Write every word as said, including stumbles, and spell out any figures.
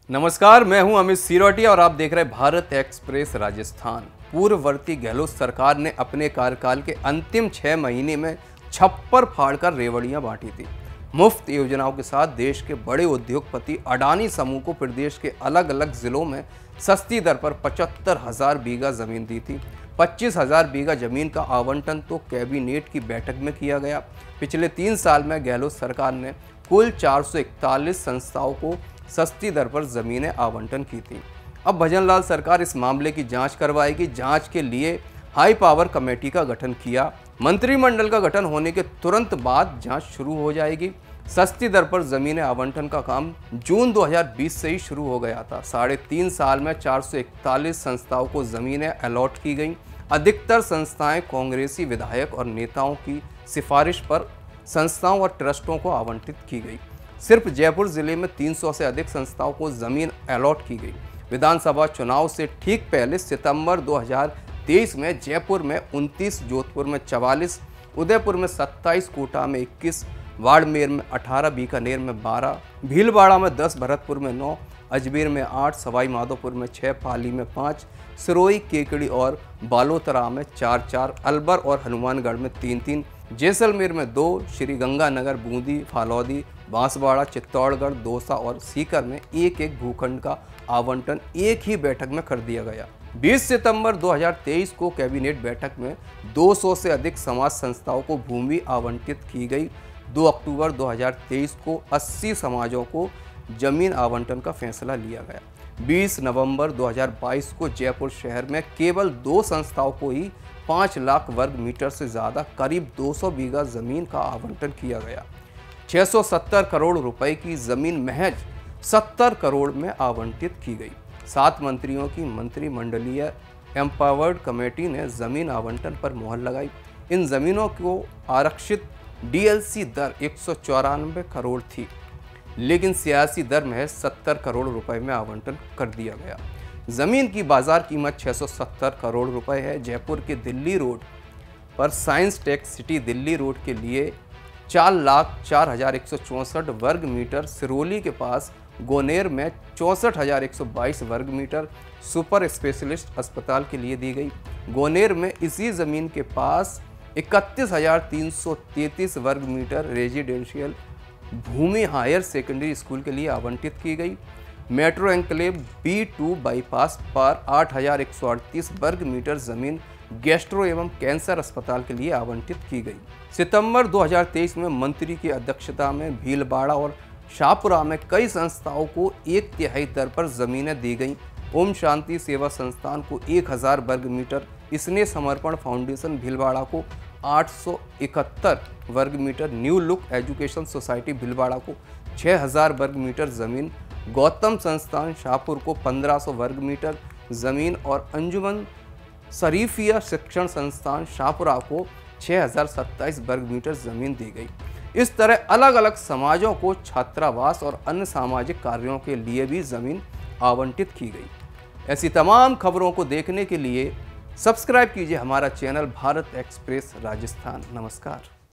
नमस्कार, मैं हूं अमित सिरोटिया और आप देख रहे हैं भारत एक्सप्रेस राजस्थान। पूर्ववर्ती गहलोत सरकार ने अपने कार्यकाल के अंतिम छह महीने में छप्पर फाड़कर रेवड़ियां बांटी थी। मुफ्त योजनाओं के साथ देश के बड़े उद्योगपति अडानी समूह को प्रदेश के अलग अलग जिलों में सस्ती दर पर पचहत्तर हजार बीघा जमीन दी थी। पच्चीस हजार बीघा जमीन का आवंटन तो कैबिनेट की बैठक में किया गया। पिछले तीन साल में गहलोत सरकार ने कुल चार सौ इकतालीस संस्थाओं को सस्ती दर पर जमीनें आवंटन की थी। अब भजनलाल सरकार इस मामले की जांच करवाएगी। जांच के लिए हाई पावर कमेटी का गठन किया। मंत्रिमंडल का गठन होने के तुरंत बाद जांच शुरू हो जाएगी। सस्ती दर पर जमीनें आवंटन का काम जून दो हज़ार बीस से ही शुरू हो गया था। साढ़े तीन साल में चार सौ इकतालीस संस्थाओं को जमीनें अलॉट की गईं। अधिकतर संस्थाएं कांग्रेसी विधायक और नेताओं की सिफारिश पर संस्थाओं और ट्रस्टों को आवंटित की गई। सिर्फ जयपुर जिले में तीन सौ से अधिक संस्थाओं को जमीन अलॉट की गई। विधानसभा चुनाव से ठीक पहले सितंबर दो हज़ार तेईस में जयपुर में उनतीस, जोधपुर में चवालीस, उदयपुर में सत्ताईस, कोटा में इक्कीस, बाड़मेर में अठारह, बीकानेर में बारह, भीलवाड़ा में दस, भरतपुर में नौ, अजमेर में आठ, सवाई माधोपुर में छः, पाली में पाँच, सिरोही, केकड़ी और बालोतरा में चार चार, अलवर और हनुमानगढ़ में तीन तीन, जैसलमेर में दो, श्रीगंगानगर, बूंदी, फालौदी, बांसवाड़ा, चित्तौड़गढ़, दौसा और सीकर में एक एक भूखंड का आवंटन एक ही बैठक में कर दिया गया। बीस सितंबर दो हज़ार तेईस को कैबिनेट बैठक में दो सौ से अधिक समाज संस्थाओं को भूमि आवंटित की गई। दो अक्टूबर दो हज़ार तेईस को अस्सी समाजों को जमीन आवंटन का फैसला लिया गया। बीस नवंबर दो हज़ार बाईस को जयपुर शहर में केवल दो संस्थाओं को ही पाँच लाख वर्ग मीटर से ज़्यादा करीब दो सौ बीघा जमीन का आवंटन किया गया। छह सौ सत्तर करोड़ रुपए की जमीन महज सत्तर करोड़ में आवंटित की गई। सात मंत्रियों की मंत्रिमंडलीय एम्पावर्ड कमेटी ने जमीन आवंटन पर मोहर लगाई। इन जमीनों को आरक्षित डीएलसी दर एक सौ चौरानवे करोड़ थी, लेकिन सियासी दर महज सत्तर करोड़ रुपए में आवंटन कर दिया गया। जमीन की बाजार कीमत छह सौ सत्तर करोड़ रुपए है। जयपुर के दिल्ली रोड पर science tech city Delhi road के लिए चार लाख चार हजार एक सौ चौंसठ वर्ग मीटर, सिरोली के पास गोनेर में चौंसठ हजार एक सौ बाईस वर्ग मीटर सुपर स्पेशलिस्ट अस्पताल के लिए दी गई। गोनेर में इसी जमीन के पास इकतीस हजार तीन सौ तैंतीस वर्ग मीटर रेजिडेंशियल भूमि हायर सेकेंडरी स्कूल के लिए आवंटित की गई। Metro enclave B two bypass पर आठ हजार एक सौ अड़तीस वर्ग मीटर जमीन गैस्ट्रो एवं कैंसर अस्पताल के लिए आवंटित की गई। सितंबर दो हज़ार तेईस में मंत्री की अध्यक्षता में भीलवाड़ा और शाहपुरा में कई संस्थाओं को एक तिहाई दर पर जमीनें दी गईं। ओम शांति सेवा संस्थान को एक हज़ार वर्ग मीटर, स्नेह समर्पण फाउंडेशन भीलवाड़ा को आठ सौ इकहत्तर वर्ग metre, new look education society Bhilwara को छह हज़ार वर्ग मीटर जमीन, गौतम संस्थान शाहपुर को पंद्रह सौ वर्ग मीटर जमीन और अंजुमन शरीफिया शिक्षण संस्थान शाहपुरा को छह हज़ार सत्ताईस वर्ग मीटर जमीन दी गई। इस तरह अलग अलग समाजों को छात्रावास और अन्य सामाजिक कार्यों के लिए भी जमीन आवंटित की गई। ऐसी तमाम खबरों को देखने के लिए सब्सक्राइब कीजिए हमारा चैनल भारत एक्सप्रेस राजस्थान। नमस्कार।